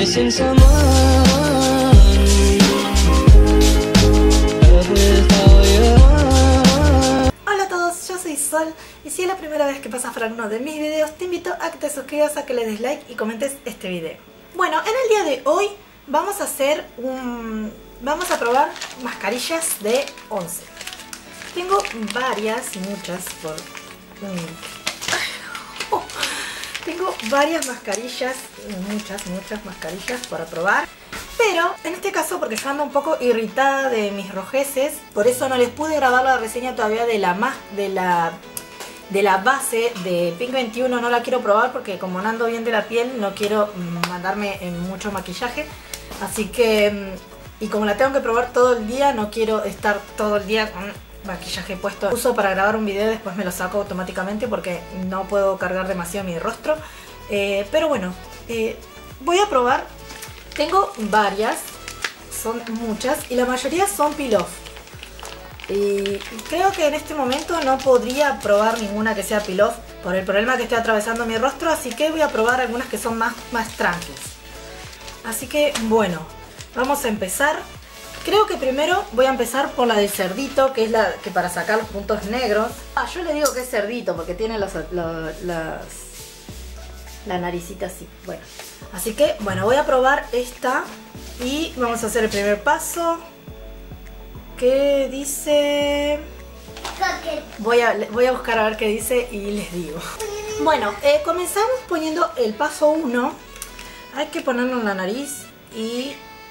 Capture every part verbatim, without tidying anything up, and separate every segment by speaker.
Speaker 1: missing someone.
Speaker 2: Hola a todos, yo soy Sol y si es la primera vez que pasas por alguno de mis videos, te invito a que te suscribas, a que le des like y comentes este video. Bueno, en el día de hoy vamos a hacer un... vamos a probar mascarillas de once. Tengo varias y muchas por... Oh, tengo varias mascarillas, muchas, muchas mascarillas para probar. Pero en este caso, porque yo ando un poco irritada de mis rojeces, por eso no les pude grabar la reseña todavía de la más de la de la base de Pink veintiuno. No la quiero probar porque como no ando bien de la piel, no quiero mandarme en mucho maquillaje. Así que, y como la tengo que probar todo el día, no quiero estar todo el día con maquillaje puesto. Uso para grabar un video, después me lo saco automáticamente porque no puedo cargar demasiado mi rostro. Eh, pero bueno, eh, voy a probar. Tengo varias, son muchas y la mayoría son peel-off. Y creo que en este momento no podría probar ninguna que sea peel-off por el problema que estoy atravesando mi rostro, así que voy a probar algunas que son más, más tranquilas. Así que bueno, vamos a empezar. Creo que primero voy a empezar por la del cerdito, que es la que para sacar los puntos negros. Ah, yo le digo que es cerdito porque tiene los, los, las, la naricita así. Bueno, así que bueno, voy a probar esta y vamos a hacer el primer paso. ¿Qué dice? Voy a, voy a buscar a ver qué dice y les digo. Bueno, eh, comenzamos poniendo el paso uno. Hay que ponerlo en la nariz y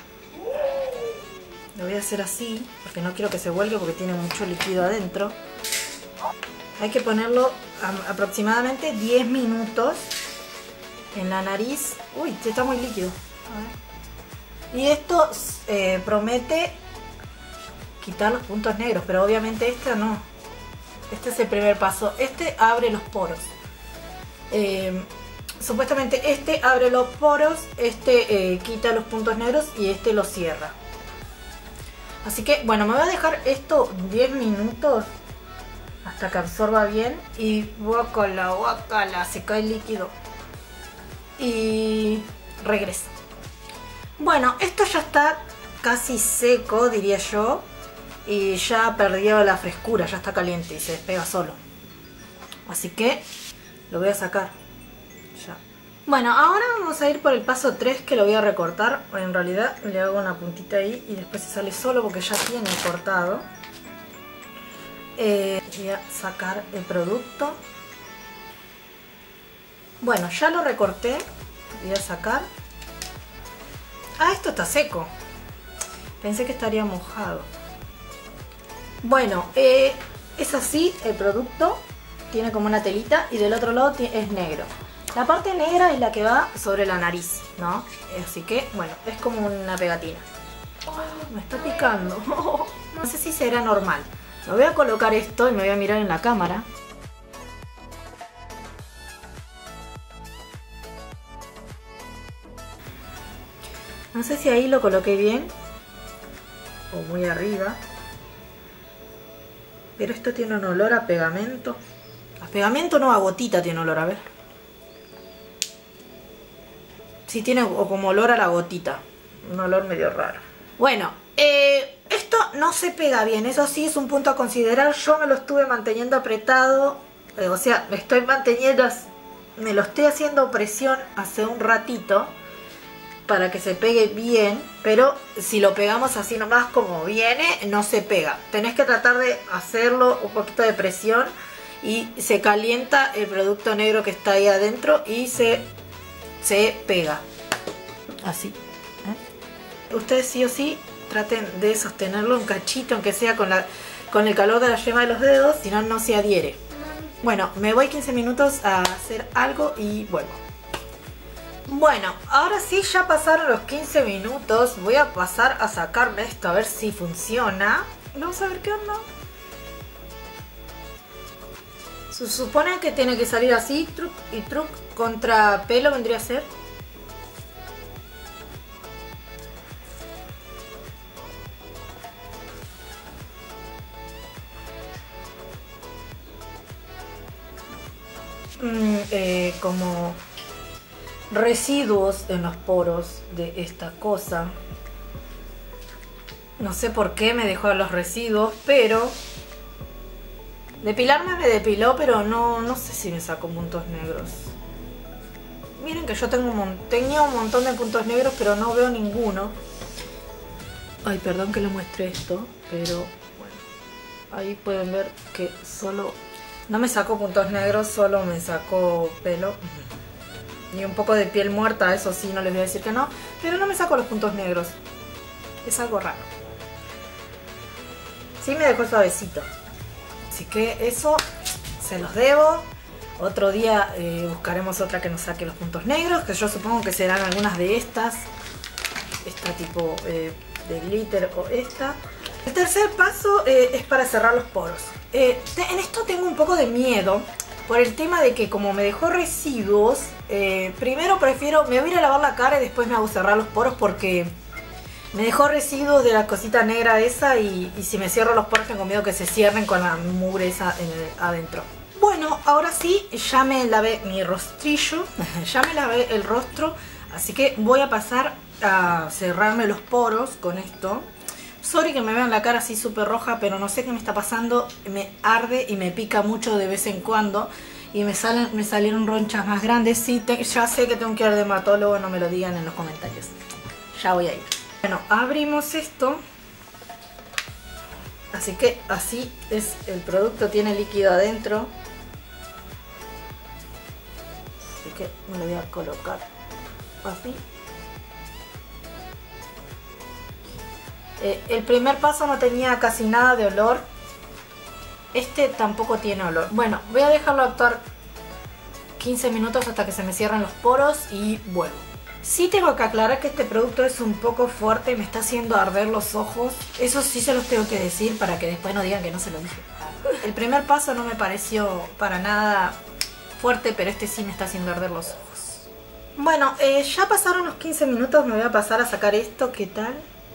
Speaker 2: lo voy a hacer así porque no quiero que se vuelque porque tiene mucho líquido adentro. Hay que ponerlo a, aproximadamente diez minutos en la nariz. Uy, está muy líquido. A ver. Y esto eh, promete quitar los puntos negros, pero obviamente este no. Este es el primer paso. Este abre los poros. Eh, supuestamente este abre los poros, este eh, quita los puntos negros y este los cierra. Así que bueno, me voy a dejar esto diez minutos hasta que absorba bien. Y guácala, guácala, se cae el líquido. Y regresa. Bueno, esto ya está casi seco, diría yo. Y ya perdió la frescura, ya está caliente y se despega solo. Así que lo voy a sacar. Ya. Bueno, ahora vamos a ir por el paso tres, que lo voy a recortar. En realidad le hago una puntita ahí y después se sale solo porque ya tiene cortado. Eh, voy a sacar el producto. Bueno, ya lo recorté. Voy a sacar. Ah, esto está seco. Pensé que estaría mojado. Bueno, eh, es así el producto. Tiene como una telita y del otro lado es negro. La parte negra es la que va sobre la nariz, ¿no? Así que, bueno, es como una pegatina. Oh, me está picando. No sé si será normal. Me voy a colocar esto y me voy a mirar en la cámara. No sé si ahí lo coloqué bien o muy arriba. Pero esto tiene un olor a pegamento. A pegamento no, a gotita tiene olor, a ver. Sí, tiene como olor a la gotita. Un olor medio raro. Bueno, eh, esto no se pega bien. Eso sí es un punto a considerar. Yo me lo estuve manteniendo apretado. Eh, o sea, me estoy manteniendo... Me lo estoy haciendo presión hace un ratito para que se pegue bien, pero si lo pegamos así nomás como viene, no se pega. Tenés que tratar de hacerlo un poquito de presión y se calienta el producto negro que está ahí adentro y se, se pega. Así. ¿Eh? Ustedes sí o sí traten de sostenerlo un cachito, aunque sea con, la, con el calor de la yema de los dedos, si no, no se adhiere. Bueno, me voy quince minutos a hacer algo y vuelvo. Bueno, ahora sí ya pasaron los quince minutos. Voy a pasar a sacarme esto a ver si funciona. Vamos a ver qué onda. Se supone que tiene que salir así, truc y truc. Contra pelo vendría a ser. Mm, eh, como residuos en los poros de esta cosa. No sé por qué me dejó los residuos, pero depilarme me depiló, pero no, no sé si me sacó puntos negros. Miren que yo tengo un, tenía un montón de puntos negros, pero no veo ninguno. Ay, perdón que les muestre esto, pero bueno, ahí pueden ver que solo no me sacó puntos negros, solo me sacó pelo y un poco de piel muerta. Eso sí, no les voy a decir que no, pero no me sacó los puntos negros. Es algo raro. Sí me dejó suavecito, así que eso se los debo. Otro día eh, buscaremos otra que nos saque los puntos negros, que yo supongo que serán algunas de estas. Esta tipo eh, de glitter o esta. El tercer paso eh, es para cerrar los poros. Eh, en esto tengo un poco de miedo por el tema de que como me dejó residuos, eh, primero prefiero, me voy a ir a lavar la cara y después me hago cerrar los poros porque me dejó residuos de la cosita negra esa y, y si me cierro los poros tengo miedo que se cierren con la mugre esa en el, adentro. Bueno, ahora sí, ya me lavé mi rostrillo, ya me lavé el rostro, así que voy a pasar a cerrarme los poros con esto. Sorry que me vean la cara así súper roja, pero no sé qué me está pasando, me arde y me pica mucho de vez en cuando y me, salen, me salieron ronchas más grandes. Sí, te, ya sé que tengo que ir al dermatólogo, no me lo digan en los comentarios. Ya voy a ir. Bueno, abrimos esto. Así que así es el producto, tiene líquido adentro. Así que me lo voy a colocar así. Eh, el primer paso no tenía casi nada de olor. Este tampoco tiene olor. Bueno, voy a dejarlo actuar quince minutos hasta que se me cierren los poros y vuelvo. Sí tengo que aclarar que este producto es un poco fuerte y me está haciendo arder los ojos. Eso sí se los tengo que decir para que después no digan que no se lo dije. El primer paso no me pareció para nada fuerte, pero este sí me está haciendo arder los ojos. Bueno, eh, ya pasaron los quince minutos, me voy a pasar a sacar esto. ¿Qué tal?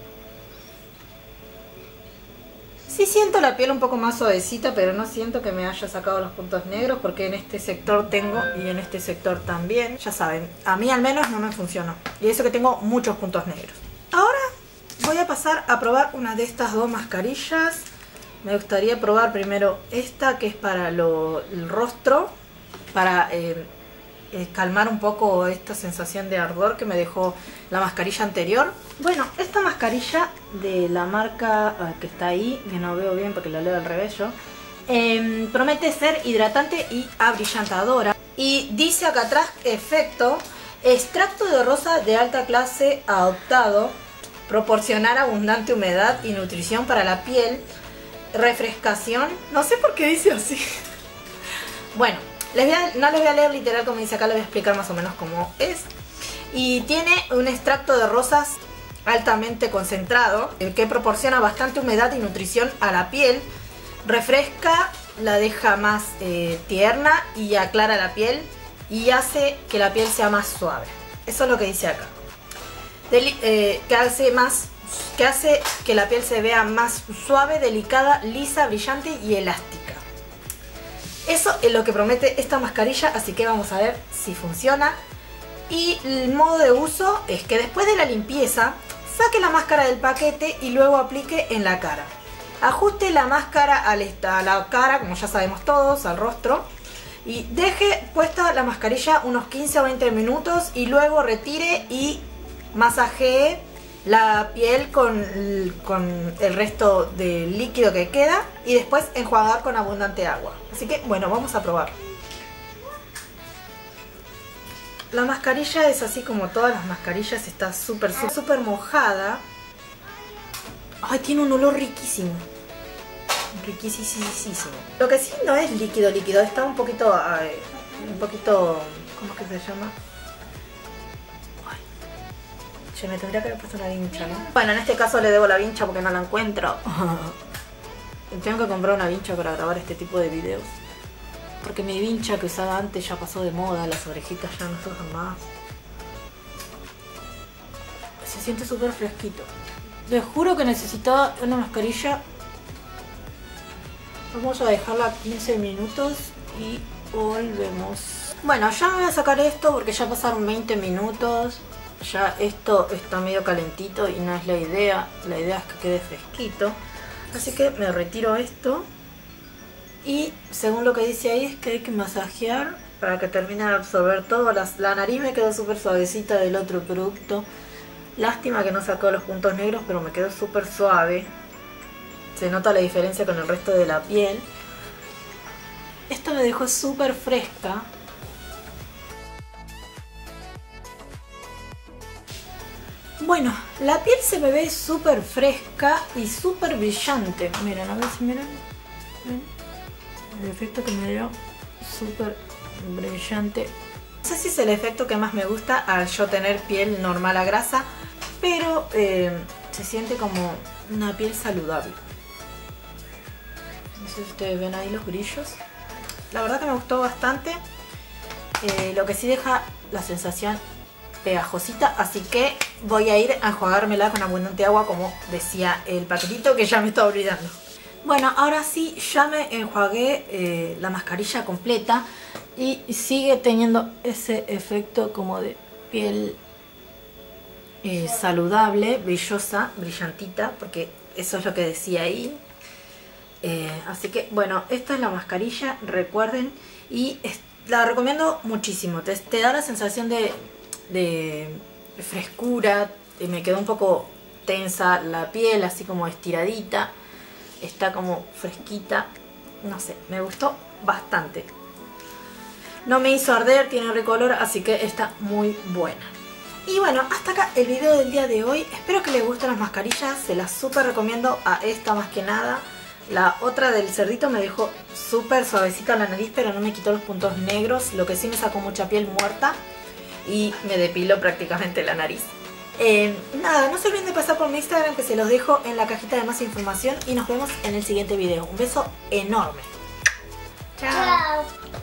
Speaker 2: Sí siento la piel un poco más suavecita, pero no siento que me haya sacado los puntos negros porque en este sector tengo y en este sector también. Ya saben, a mí al menos no me funcionó. Y eso que tengo muchos puntos negros. Ahora voy a pasar a probar una de estas dos mascarillas. Me gustaría probar primero esta que es para lo, el rostro, para eh, eh, calmar un poco esta sensación de ardor que me dejó la mascarilla anterior. Bueno, esta mascarilla de la marca ah, que está ahí, que no veo bien porque la leo al revés yo, eh, promete ser hidratante y abrillantadora. Y dice acá atrás, efecto, extracto de rosa de alta clase adoptado, proporcionar abundante humedad y nutrición para la piel, refrescación, no sé por qué dice así. Bueno, les voy a, no les voy a leer literal como dice acá, les voy a explicar más o menos cómo es. Y tiene un extracto de rosas altamente concentrado que proporciona bastante humedad y nutrición a la piel, refresca, la deja más eh, tierna y aclara la piel y hace que la piel sea más suave. Eso es lo que dice acá. Deli eh, que hace más, que hace que la piel se vea más suave, delicada, lisa, brillante y elástica. Eso es lo que promete esta mascarilla, así que vamos a ver si funciona. Y el modo de uso es que después de la limpieza saque la máscara del paquete y luego aplique en la cara. Ajuste la máscara a la cara, como ya sabemos todos, al rostro. Y deje puesta la mascarilla unos quince o veinte minutos y luego retire y masajee la piel con, con el resto del líquido que queda. Y después enjuagar con abundante agua. Así que bueno, vamos a probar. La mascarilla es así como todas las mascarillas, está súper, súper mojada. Ay, tiene un olor riquísimo. Riquísimo. Lo que sí no es líquido, líquido, está un poquito, ay, un poquito, ¿cómo es que se llama? Ay, che, me tendría que haber puesto una vincha, ¿no? Bueno, en este caso le debo la vincha porque no la encuentro. Tengo que comprar una vincha para grabar este tipo de videos. Porque mi vincha que usaba antes ya pasó de moda, las orejitas ya no se usan más. Se siente súper fresquito. Les juro que necesitaba una mascarilla. Vamos a dejarla quince minutos y volvemos. Bueno, ya me voy a sacar esto porque ya pasaron veinte minutos. Ya esto está medio calentito y no es la idea. La idea es que quede fresquito. Así que me retiro esto. Y según lo que dice ahí es que hay que masajear para que termine de absorber todo. La, la nariz me quedó súper suavecita del otro producto. Lástima que no sacó los puntos negros, pero me quedó súper suave. Se nota la diferencia con el resto de la piel. Esto me dejó súper fresca. Bueno, la piel se me ve súper fresca y súper brillante. Miren, a ver si miren. ¿Ven? El efecto que me dio, súper brillante. No sé si es el efecto que más me gusta al yo tener piel normal a grasa, pero eh, se siente como una piel saludable. No sé si ustedes ven ahí los brillos. La verdad que me gustó bastante. Eh, lo que sí deja la sensación pegajosita, así que voy a ir a enjuagármela con abundante agua, como decía el paquetito, que ya me está olvidando. Bueno, ahora sí, ya me enjuagué eh, la mascarilla completa y sigue teniendo ese efecto como de piel eh, saludable, brillosa, brillantita, porque eso es lo que decía ahí. Eh, así que bueno, esta es la mascarilla, recuerden, y es, la recomiendo muchísimo. Te, te da la sensación de, de frescura, me quedó un poco tensa la piel, así como estiradita. Está como fresquita, no sé, me gustó bastante. No me hizo arder, tiene recolor, así que está muy buena. Y bueno, hasta acá el video del día de hoy. Espero que les gusten las mascarillas, se las súper recomiendo a esta más que nada. La otra del cerdito me dejó súper suavecita la nariz, pero no me quitó los puntos negros. Lo que sí me sacó mucha piel muerta y me depiló prácticamente la nariz. Eh, nada, no se olviden de pasar por mi Instagram, que se los dejo en la cajita de más información, y nos vemos en el siguiente video. Un beso enorme. Chao. Chao.